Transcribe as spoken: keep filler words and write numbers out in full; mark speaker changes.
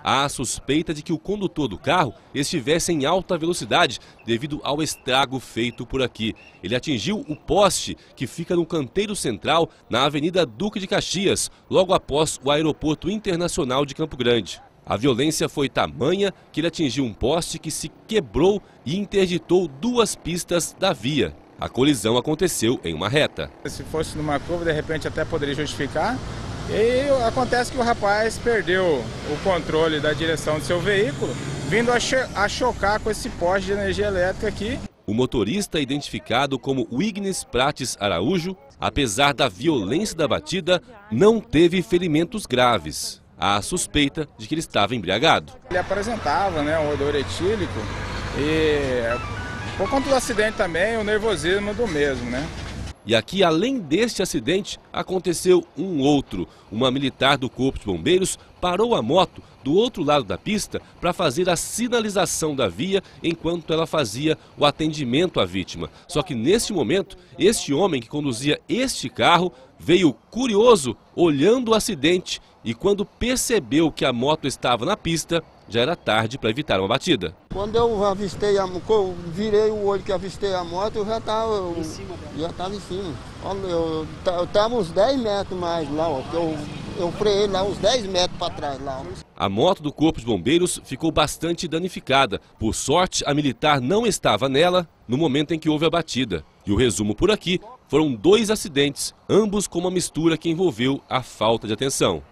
Speaker 1: Há a suspeita de que o condutor do carro estivesse em alta velocidade devido ao estrago feito por aqui. Ele atingiu o poste que fica no canteiro central na Avenida Duque de Caxias, logo após o Aeroporto Internacional de Campo Grande. A violência foi tamanha que ele atingiu um poste que se quebrou e interditou duas pistas da via. A colisão aconteceu em uma reta.
Speaker 2: Se fosse numa curva, de repente até poderia justificar. E acontece que o rapaz perdeu o controle da direção do seu veículo, vindo a, cho a chocar com esse poste de energia elétrica aqui.
Speaker 1: O motorista, identificado como Wignes Prates Araújo, apesar da violência da batida, não teve ferimentos graves. Há a suspeita de que ele estava embriagado.
Speaker 2: Ele apresentava, né, um odor etílico e, por conta do acidente também, o nervosismo do mesmo, né?
Speaker 1: E aqui, além deste acidente, aconteceu um outro. Uma militar do Corpo de Bombeiros parou a moto do outro lado da pista para fazer a sinalização da via enquanto ela fazia o atendimento à vítima. Só que neste momento, este homem que conduzia este carro veio curioso olhando o acidente e quando percebeu que a moto estava na pista, já era tarde para evitar uma batida.
Speaker 3: Quando eu avistei, a, eu virei o olho que avistei a moto, eu já estava em cima. Já estava em cima. Eu estava uns dez metros mais lá, ó, eu, eu freiei lá uns dez metros para trás lá.
Speaker 1: A moto do Corpo de Bombeiros ficou bastante danificada. Por sorte, a militar não estava nela no momento em que houve a batida. E o resumo por aqui foram dois acidentes, ambos com uma mistura que envolveu a falta de atenção.